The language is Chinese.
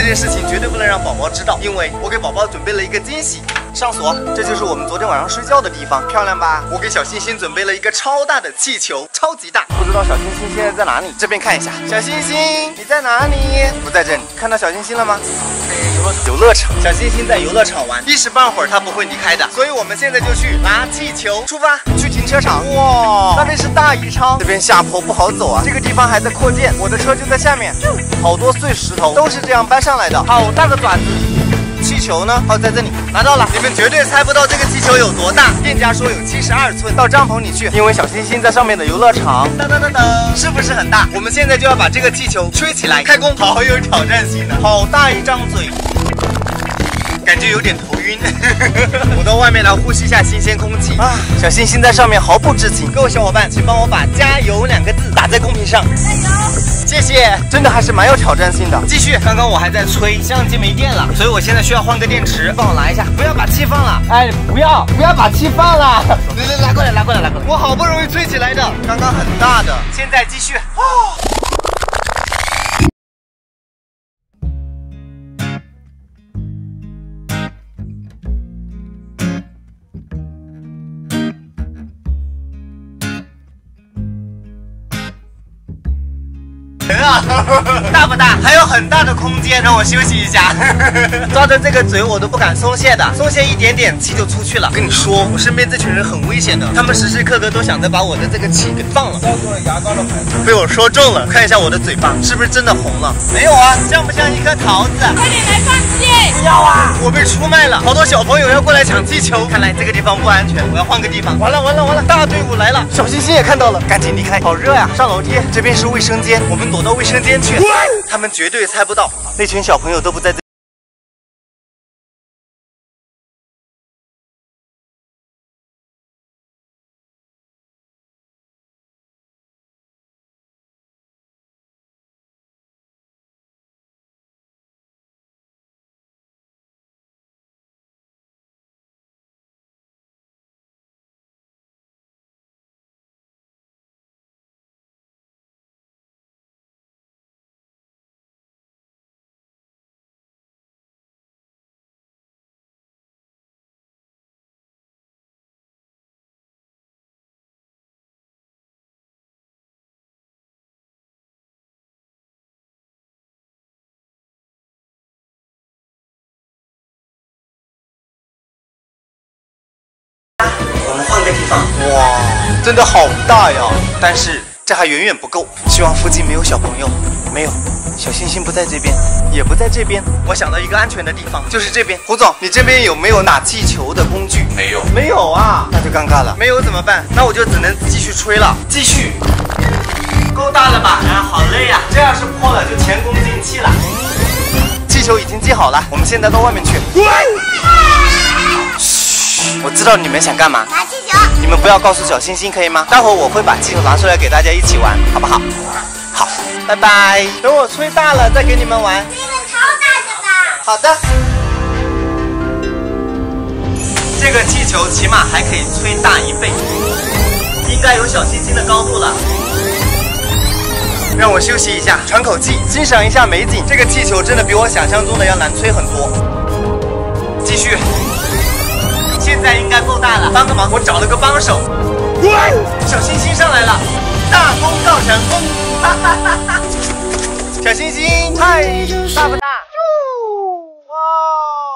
件事情绝对不能让宝宝知道，因为我给宝宝准备了一个惊喜。上锁，这就是我们昨天晚上睡觉的地方，漂亮吧？我给小星星准备了一个超大的气球，超级大。不知道小星星现在在哪里？这边看一下，小星星你在哪里？不在这里。看到小星星了吗？游乐场。小星星在游乐场玩，一时半会儿它不会离开的，所以我们现在就去拿气球，出发去停车场。哇，那边是大宜昌，这边下坡不好走啊。这个地方还在扩建，我的车就在下面。好多碎石头都是这样搬上来的，好大个爪子。气球呢？哦，在这里拿到了。你们绝对猜不到这个气球有多大，店家说有72寸。到帐篷里去，因为小星星在上面的游乐场。噔噔噔噔，是不是很大？我们现在就要把这个气球吹起来，开工，好有挑战性的，好大一张嘴。感觉有点头晕，我到外面来呼吸一下新鲜空气啊！小星星在上面毫不知情，各位小伙伴，请帮我把加油2个字打在公屏上，加油！谢谢，真的还是蛮有挑战性的。继续，刚刚我还在吹，相机没电了，所以我现在需要换个电池，帮我拿一下，不要把气放了，哎，不要把气放了，拿过来，我好不容易吹起来的，刚刚很大的，现在继续。大不大？还有很大的空间，让我休息一下。抓着这个嘴我都不敢松懈的，松懈一点点气就出去了。跟你说，我身边这群人很危险的，他们时时刻刻都想着把我的这个气给放了。包括牙膏的牌子被我说中了，看一下我的嘴巴是不是真的红了？没有啊，像不像一颗桃子？快点来放气！不要啊！我被出卖了，好多小朋友要过来抢气球，看来这个地方不安全，我要换个地方。完了，大队伍来了，小星星也看到了，赶紧离开，好热呀！上楼梯，这边是卫生间，我们躲到卫生间去。他们绝对猜不到，那群小朋友都不在这。我们换个地方。哇，真的好大呀！但是这还远远不够，希望附近没有小朋友。没有，小星星不在这边，也不在这边。我想到一个安全的地方，就是这边。胡总，你这边有没有打气球的工具？没有啊，那就尴尬了。没有怎么办？那我就只能继续吹了。继续，够大了吧？啊，好累呀！这要是破了，就前功尽弃了。气球已经系好了，我们现在到外面去。我知道你们想干嘛，拿气球。你们不要告诉小星星，可以吗？待会儿我会把气球拿出来给大家一起玩，好不好？好，拜拜。等我吹大了再给你们玩。这个超大的吧？好的。这个气球起码还可以吹大1倍，应该有小星星的高度了。让我休息一下，喘口气，欣赏一下美景。这个气球真的比我想象中的要难吹很多。继续。现在应该够大了，帮个忙，我找了个帮手。小星星上来了，大功告成功！小星星，嗨，大不大？哇！